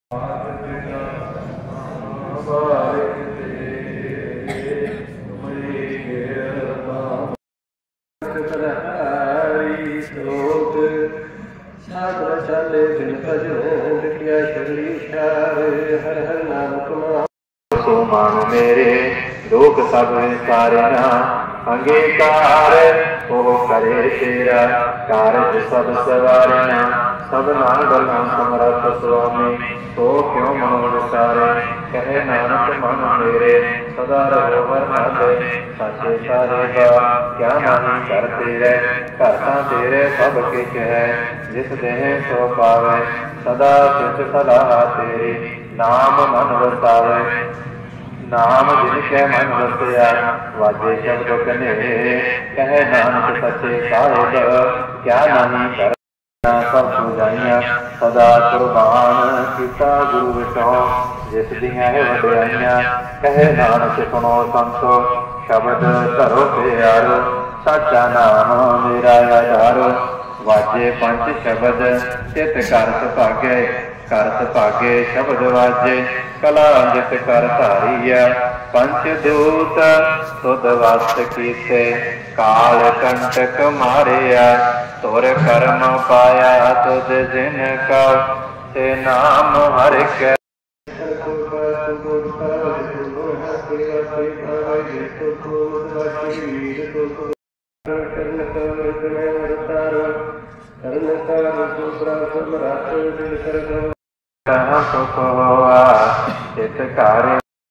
मेरे लोक सब विसारना अंगीकार वो करे तेरा कारज सब सवारना सब नागला समरथ स्वामी तो क्यों मन विसारे कहे नानक मन मेरे सदा रहो वरनाथे सचे साहिबा क्या नहीं करते रहे करता तेरे सब किछ है जिस देह सो पावे सदा सिच सलाह तेरी नाम मन वसावे नाम जिनके मन वसया वाजे शब्द कने कहे नानक सचे साहिब क्या नहीं कर सब पूजाइया सदा कुर्बान किता गुरु विटो जिस दियां है वड्याइया कहे नानक सुनो संतो शब्द धरो प्यारो साचा नाम मेरा आधार वाजे पंच शब्द चित करत भागे शब्द वाजे कला जित कर धारिया पंच दूत सुध वस्त कीते काल कंटक मारिया तुर कर्म पाया तुझ जिन का ते नाम हर के सुख हुआ चित कार्य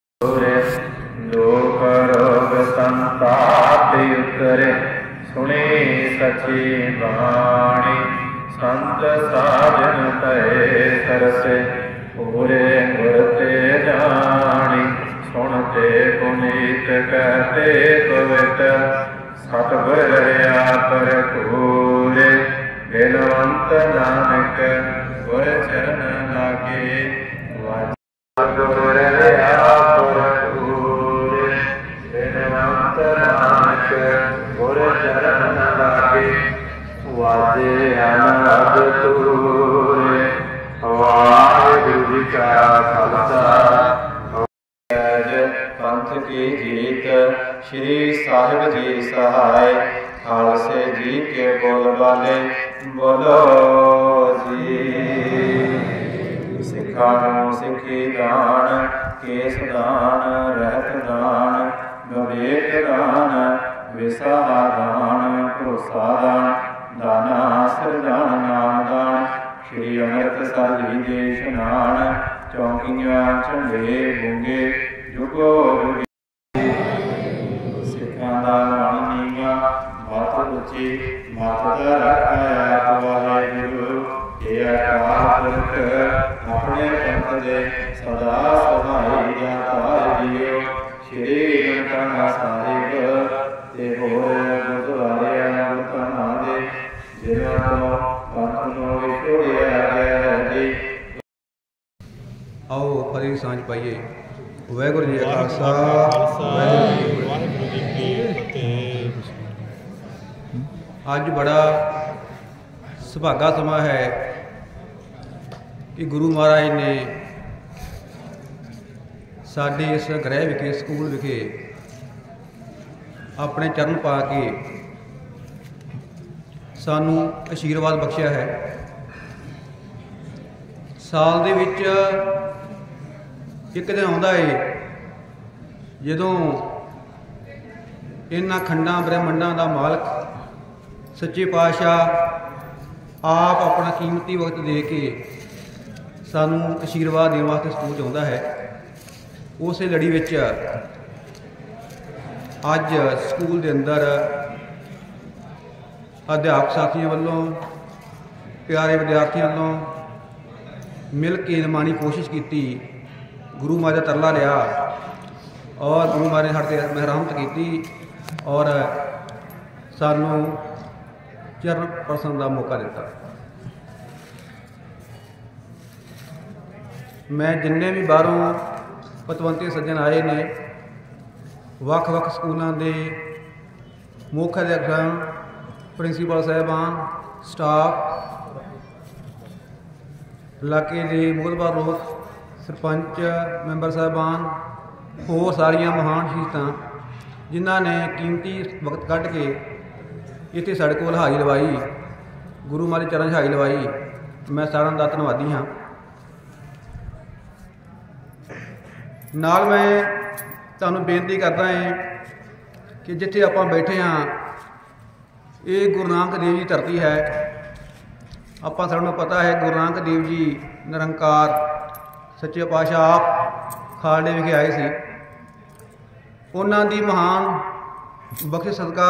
लोक रोग संताप उतरे सुने सची बाणी संत साजन तय तरसे पूरे गुरते जानी सुनते पुनीत कहते पवित सतगुर रया पर पूरे बिनवंत नानक गुर चरण लागे गुर रया पर पूरे बिनवंत नानक गुर चरण लागे वाजे अनहद तूरे वाहिगुरु जी का खालसा पंथ की जीत श्री साहिब जी सहाय खालसे जी के बोल वाले बोलो जी सिखा सिखी दान केस दान रहत दान विवेक दान विसाहा दान भरोसा दान दाना आसर दान नाम दान श्री अमृतसर जी दे इशनान चौकियां झंडे बूंगे जुगो सिखां दा नीवा मत उची मत दा रखाया वाहिगुरु हे अकाल पुरख अपने पंथ दे सदा सहाई दातार दियो श्री ननकाना साहिब ते होर गुरुद्वारे गुरधामां दे जिन्हां तो पंथ नूं विछोड़िया गया जी। आओ फतेह की सांझ पाइए। वाहिगुरू जी का खालसा वाहिगुरू जी की फतेह। अज बड़ा सुभागा समा है कि गुरु महाराज ने साडे इस गृह विखे स्कूल विखे अपने चरण पा के सानू आशीर्वाद बख्शिया है। साल दे विच एक दिन आउंदा है जदों इन्हां खंडां ब्रह्मंडां दा मालक सच्चे पातशाह आप अपना कीमती वक्त दे के सानू आशीर्वाद देने वास्ते स्कूल च आउंदा है। उस लड़ी विच अज स्कूल के अंदर अध्यापक साथियों वालों प्यारे विद्यार्थियों वालों मिल के निमाणी कोशिश की, गुरु महाराज का तरला लिया और गुरु महाराज ने साढ़े मेहरमत की और सानू चरण परसन का मौका दिता। मैं जिन्ने भी बाहरों पतवंते सज्जन आए ने वख-वख स्कूलों के मुख्य अध्यापक प्रिंसीपल साहबान स्टाफ इलाके के मोहतबर लोग सरपंच मैंबर साहबान होर सारिया महान शहीदां जिन्हां ने कीमती वक्त कढ़ के इत्थे साडे कोल हाज़री लवाई, गुरु महाराज चरण हाज़री लवाई। मैं सारिਆਂ ਦਾ ਧੰਨਵਾਦੀ हाँ। नाल मैं तुहानूं बेनती करदा है कि जिथे आपां बैठे हाँ ये गुरु नानक देव जी धरती है। आपां सानूं पता है गुरु नानक देव जी निरंकार सच्चे पातशाह आप खालड़े विखे आए सी। उन्हां दी महान बख्शिश सदका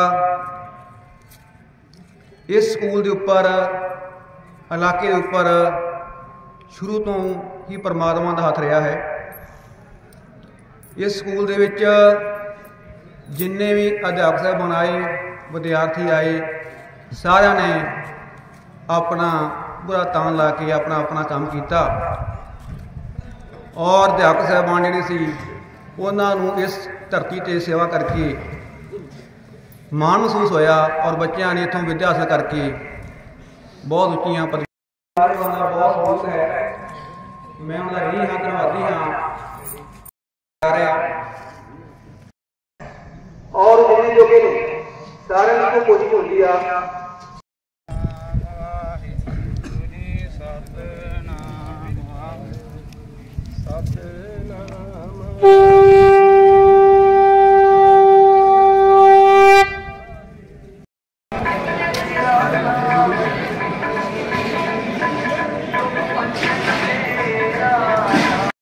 इस स्कूल के उपर इलाके के उपर शुरू तो ही परमात्मा का हथ रहा है। इस स्कूल दे विच जिन्ने भी अध्यापक साहब आए, विद्यार्थी आए, सारिਆਂ ने अपना पूरा तान ला के अपना अपना काम किया और अध्यापक साहबान जिहड़े सी उन्होंने इस धरती ते सेवा करके माण महसूस होया और बच्चों ने इत्थों विद्या हासिल करके बहुत उच्चियां पदवियां बहुत सबूत है। मैं उनका यही हाँ धन्यवादी हाँ और जिन्हें जो कि सारे को कोशिश होती है। सतनाम